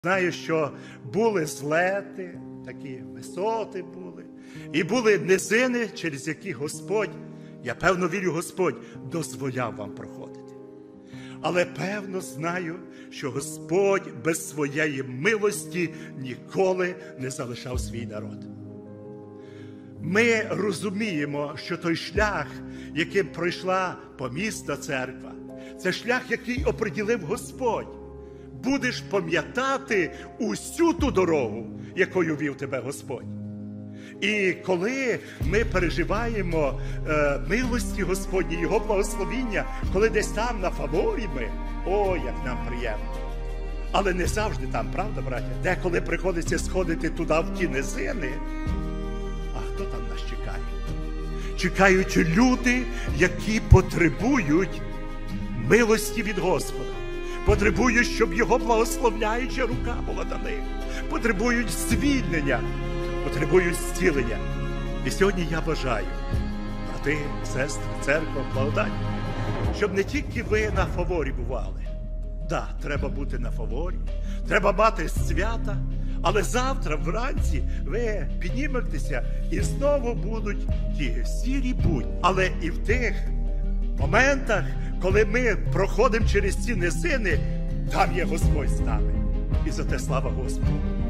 Знаю, що були злети, такі висоти були, і були низини, через які Господь, я певно вірю, Господь дозволяв вам проходити. Але певно знаю, що Господь без своєї милості ніколи не залишав свій народ. Ми розуміємо, що той шлях, яким пройшла помісна церква, це шлях, який оприділив Господь. Будеш пам'ятати усю ту дорогу, якою вів тебе Господь. І коли ми переживаємо милості Господні, Його благословіння, коли десь там на фаворі ми, о, як нам приємно. Але не завжди там, правда, браття? Деколи приходиться сходити туди, в ті низини, а хто там нас чекає? Чекають люди, які потребують милості від Господа. Потребують, щоб Його благословляюча рука була на них. Потребують звільнення, потребують зцілення. І сьогодні я бажаю, брати, сестри, церква, благодать, щоб не тільки ви на фаворі бували. Да, треба бути на фаворі, треба мати свята, але завтра вранці ви підніметеся і знову будуть ті сірі будні. Але і в тих моментах, коли ми проходимо через ці низини, там є Господь з нами. І за те слава Господу.